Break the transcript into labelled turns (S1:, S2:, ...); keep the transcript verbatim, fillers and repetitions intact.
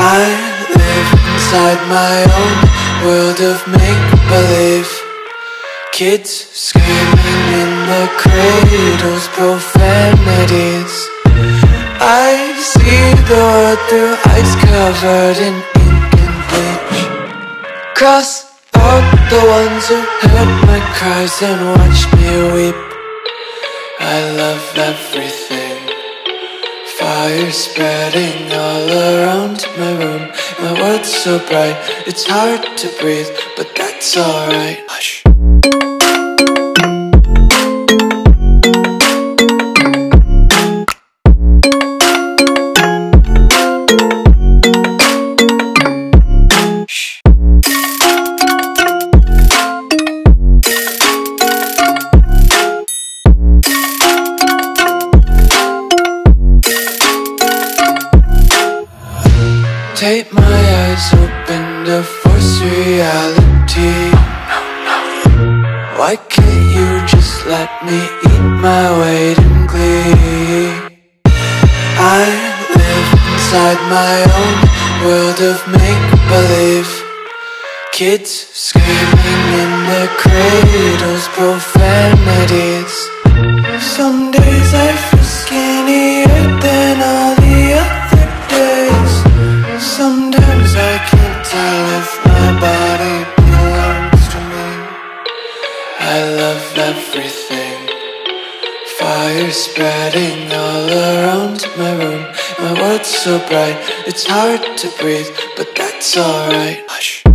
S1: I live inside my own world of make-believe. Kids screaming in the cradles, profanities. I see the world through ice covered in ink and bleach. Cross out the ones who heard my cries and watched me weep. I love everything. Fire spreading all around my room. My world's so bright, it's hard to breathe, but that's alright. Hush. Take my eyes open to force reality. Why can't you just let me eat my weight in glee? I live inside my own world of make-believe. Kids screaming in their cradles, profanities. Some days I feel skinnier than all the other days. Sometimes I can't tell if my body belongs to me. I love everything. Fire spreading all around my room. My world's so bright, it's hard to breathe, but that's alright. Hush.